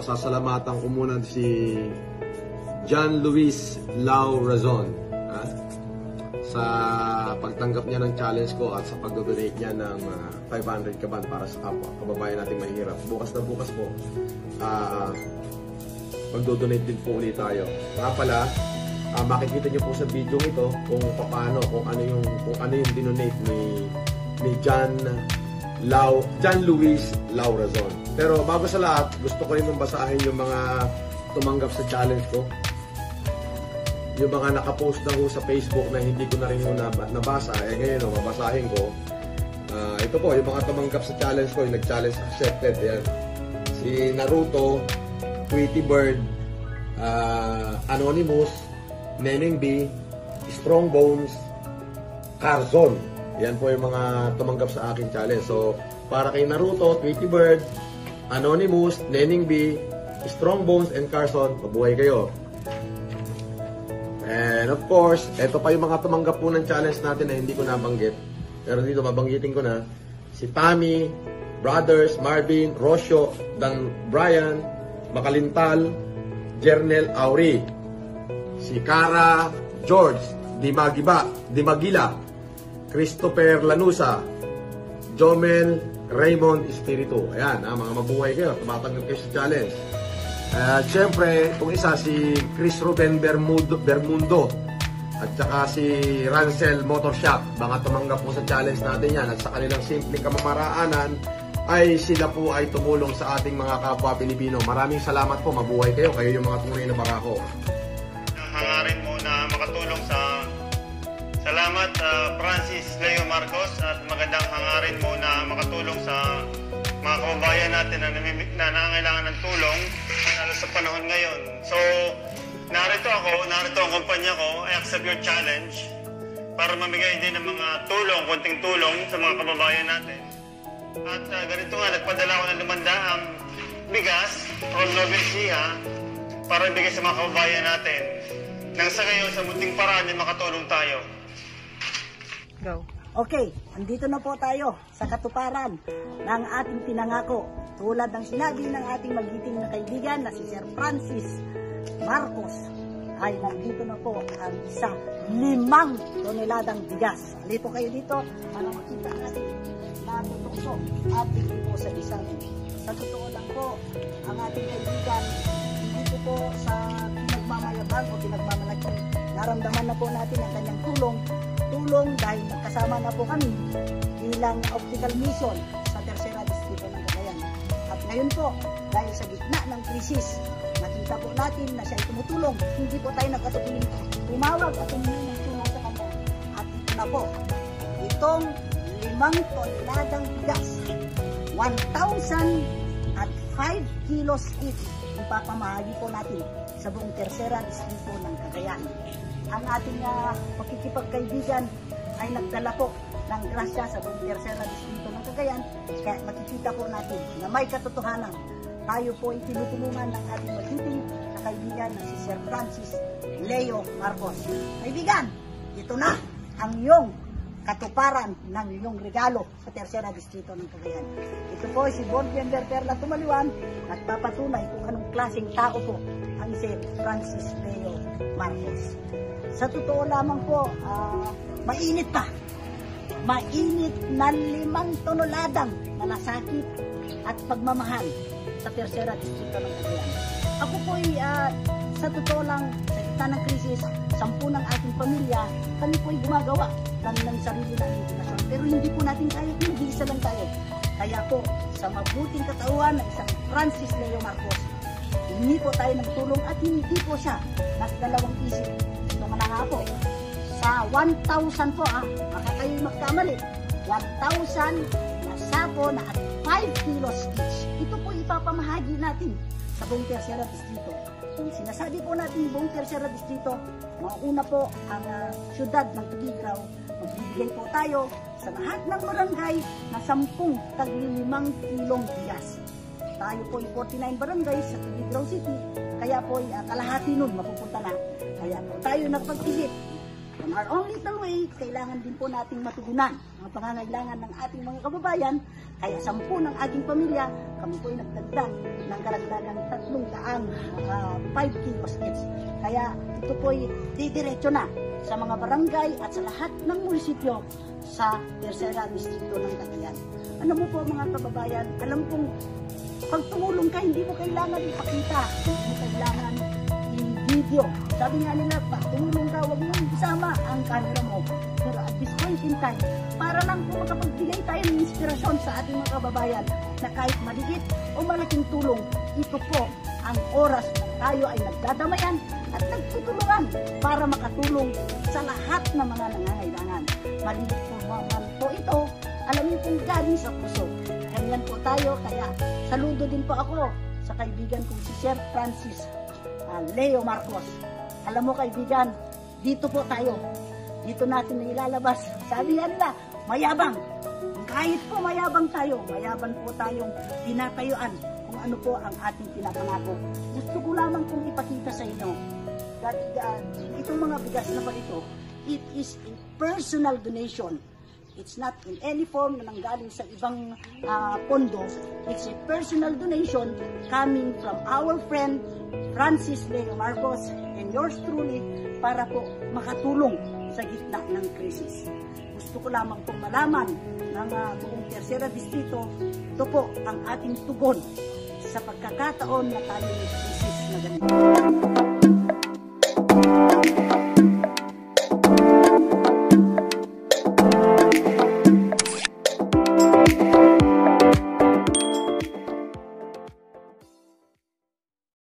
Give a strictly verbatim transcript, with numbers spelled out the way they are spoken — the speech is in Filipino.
pasasalamatan ko muna si John Luis Lau Razon ha? Sa pagtanggap niya ng challenge ko at sa pag-donate niya ng uh, five hundred kaban para sa kapwa kababayan nating mahirap. Bukas na bukas po uh, magdo-donate din po ulit tayo. Kaya pala, uh, makikita niyo po sa video ito kung paano, kung ano yung kung ano yung dinonate ni ni John Lau, John Luis Lau Razon. Pero bago sa lahat, gusto ko rin mong basahin yung mga tumanggap sa challenge ko. Yung mga nakapost na ho sa Facebook na hindi ko na rin ho nabasa. Eh ngayon, oh, mabasahin ko. Uh, ito po, yung mga tumanggap sa challenge ko, yung nag-challenge accepted. Yan. Si Naruto, Tweety Bird, uh, Anonymous, Neneng B, Strong Bones, Carzon. Yan po yung mga tumanggap sa aking challenge. So, para kay Naruto, Tweety Bird, Anonymous, Neneng B, Strong Bones, and Carzon, mabuhay kayo. And of course, ito pa yung mga tumanggap po ng challenge natin na hindi ko nabanggit. Pero dito, mabanggitin ko na. Si Tammy, Brothers, Marvin, Rocio, Dan Brian, Makalintal, Jernel Auri, si Cara George, Dimagiba, Dimagila, Christopher Lanusa, Jomel Raymond Espiritu. Ayan, ah, mga mabuhay kayo. Tumatanggap kayo sa challenge. At uh, syempre, itong isa si Chris Ruben Bermudo, Bermundo at saka si Rancel Motor Shop. Baka tumanggap po sa challenge natin yan. At sa kanilang simpleng kamamaraanan ay sila po ay tumulong sa ating mga kapwa Pilipino. Maraming salamat po. Mabuhay kayo. Kayo yung mga tunay na barako. Hangarin mo na makatulong sa salamat uh, Francis Leo Marcos at magandang hangarin mo na makatulong sa mga kababayan natin na, na nangangailangan ng tulong lalo sa panahon ngayon. So, narito ako, narito ang kumpanya ko, I accept your challenge para mamigay din ng mga tulong, konting tulong sa mga kababayan natin. At uh, ganito nga, nagpadala ako ng lumandaang bigas from Novencia para ibigay sa mga kababayan natin. Nang sa ngayon, sa munting paraan ay makatulong tayo. Go. Okay, andito na po tayo sa katuparan ng ating pinangako. Tulad ng sinabi ng ating magiting na kaibigan na si Sir Francis Marcos, ay nandito na po ang isa limang toneladang bigas. Ali po kayo dito para makita natin na totoo at hindi po sa isang. Sa totoo lang po, ang ating kaibigan, hindi po po sa pinagmamayabang o pinagmamalaki. Naramdaman na po natin ang kanyang tulong tulong dahil magkasama na po kami bilang optical mission sa Tercera Distrito ng Cagayan. At ngayon po, dahil sa gitna ng krisis, nakita po natin na siya ay tumutulong. Hindi po tayo nagkatutuloy tumawag at humingi ng tulong sa kanya. At ito na po, itong limang toneladang bigas, one thousand at five kilos each, ipapamahagi po natin sa buong Tercera Distrito ng Cagayan. Ang ating uh, pakikipagkaibigan ay nagdala po ng grasya sa buong Tercera Distrito ng Cagayan. Kaya makikita po natin na may katotohanan. Tayo po ay tinutulungan ng ating magiting na kaibigan na si Sir Francis Leo Marcos. Kaibigan, ito na ang iyong katuparan ng iyong regalo sa Tercera Distrito ng Cagayan. Ito po si Bonfiender Perla Tumaliwan, nagpapatunay kung anong klaseng tao po ang si Francis Leo Marcos. Sa totoo lamang po, uh, mainit pa. Mainit na limang tonoladang malasakit at pagmamahal sa Tercera Distrito ng Cagayan. Ako po ay, uh, sa totoo lang, sa gitna ng krisis, sampu ng ating pamilya, kami po ay gumagawa ng, ng sarili ng indikasyon. Pero hindi po natin kaya, hindi isa lang tayo. Kaya po, sa mabuting katauhan ng isang Francis Leo Marcos, hindi po tayo nagtulong at hindi po siya nagdalawang isip. Ito nga nga po, sa one thousand po, ah, baka kayo magkamali, one thousand na sapo na at five kilos each. Ito po ipapamahagi natin sa buong Tercera Distrito. Kung sinasabi po natin buong Tercera Distrito, mauna po ang uh, syudad ng Tugigraw, magbibigay po tayo sa lahat ng barangay na sampung taglilimang kilong bigas. Tayo po ay forty-nine barangays sa Tugigraw City, kaya po ay uh, kalahati nun mapupunta na. Kaya po tayo nagpag-isip, On our own little way, kailangan din po nating matugunan ang pangangailangan ng ating mga kababayan. Kaya sampu ng ating pamilya, kami po ay nagdagdag ng karagdagang tatlong daang uh, five kilos each. Kaya ito po ay didiretso na sa mga barangay at sa lahat ng munisipyo sa Tercera Distrito ng Cagayan. Ano mo po mga kababayan, alam kong pag tumulong ka, hindi mo kailangan ipakita, hindi mo kailangan i-video. Sabi nga nila, pag tumulong ka, huwag mo isama ang camera mo. Pero at this point in time, para lang po makapagbigay tayo ng inspirasyon sa ating mga kababayan na kahit maliit o malaking tulong, ito po ang oras na tayo ay nagdadamayan at nagtutulungan para makatulong sa lahat ng mga nangangailangan. Maliit po naman po ito, alam niyo kung galing sa puso. Ganyan po tayo, kaya saludo din po ako sa kaibigan kong si Sir Francis uh, Leo Marcos. Alam mo kaibigan, dito po tayo. Dito natin na ilalabas. Sabi nga nila, mayabang. Kahit po mayabang tayo, mayabang po tayong tinatayuan kung ano po ang ating pinapangako. Gusto ko lamang pong ipakita sa inyo that uh, itong mga bigas na po ito, it is a personal donation. It's not in any form na nanggaling sa ibang uh, pondo. It's a personal donation coming from our friend Francis Leo Marcos and yours truly para po makatulong sa gitna ng krisis. Gusto ko lamang pong malaman ng uh, buong Tercera Distrito, ito po ang ating tugon sa pagkakataon na tayo ng krisis na ganito.